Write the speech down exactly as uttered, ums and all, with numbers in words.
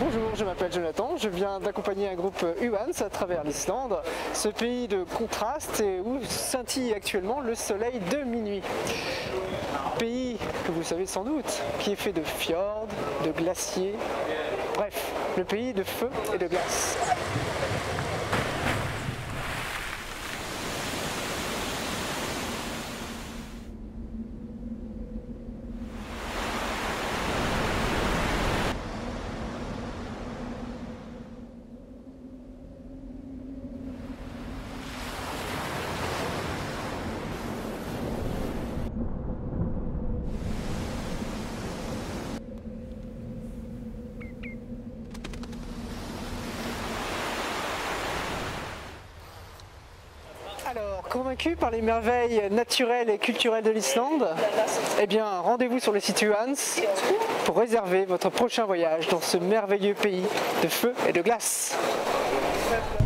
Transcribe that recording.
Bonjour, je m'appelle Jonathan, je viens d'accompagner un groupe Uhans à travers l'Islande, ce pays de contraste et où scintille actuellement le soleil de minuit. Pays que vous savez sans doute, qui est fait de fjords, de glaciers, bref, le pays de feu et de glace. Alors, convaincu par les merveilles naturelles et culturelles de l'Islande, eh bien, rendez-vous sur le site Uhans pour réserver votre prochain voyage dans ce merveilleux pays de feu et de glace.